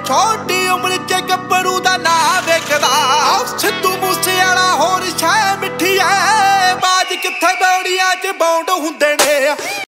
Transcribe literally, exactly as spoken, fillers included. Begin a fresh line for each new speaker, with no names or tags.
ਛੋਟੀ ਉਮਰ ਚ ਗੱਭਰੂ ਦਾ ਨਾਂ ਵੇਖਦਾ। ਸਿੱਧੂ ਮੂਸੇਵਾਲਾ ਹੋਰ ਸ਼ੈ ਮਿੱਠੀ ਐ, ਬਾਜ ਕਿੱਥੇ ਬੌੜੀਆਂ ਚ ਬੌਂਡ ਹੁੰਦੇ ਨੇ।